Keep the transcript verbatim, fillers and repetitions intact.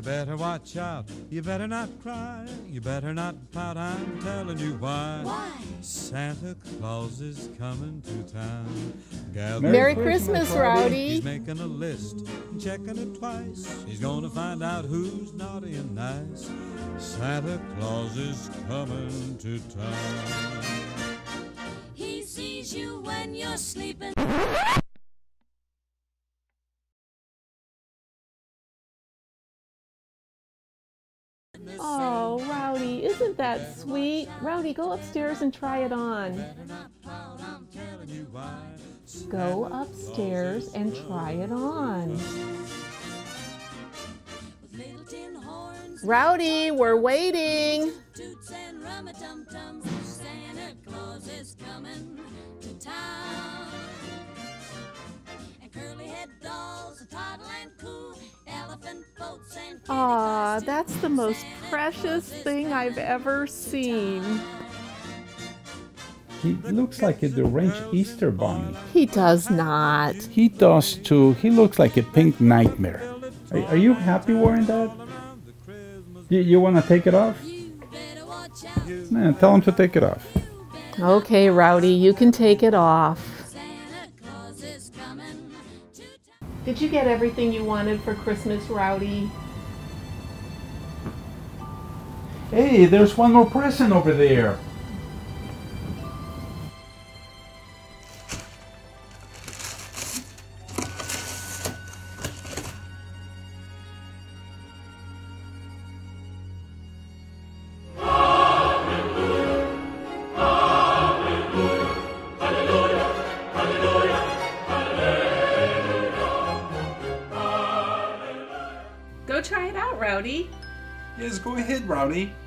better watch out, you better not cry, you better not pout, I'm telling you why. Why? Santa Claus is coming to town. Gather Merry Christmas, Christmas, Rowdy. He's making a list, checking it twice. He's gonna find out who's naughty and nice. Santa Claus is coming to town. He sees you when you're sleeping. Oh, Rowdy, isn't that sweet? Rowdy, go upstairs and try it on. Go upstairs and try it on. Rowdy, we're waiting. Toots and rum-a-tum-tums, Santa Claus is coming to town. And curly-head dolls, a toddle and coo, elephant boats and kitty Aw, costumes, that's the most Santa precious Claus is thing I've coming ever to seen. town. He looks like a deranged Easter bunny. He does not. He does too. He looks like a pink nightmare. Are, are you happy wearing that? You, you want to take it off? You better watch out. Nah, tell him to take it off. Okay, Rowdy, you can take it off. Santa Claus is coming to town. Did you get everything you wanted for Christmas, Rowdy? Hey, there's one more present over there. Go try it out, Rowdy. Yes, go ahead, Rowdy.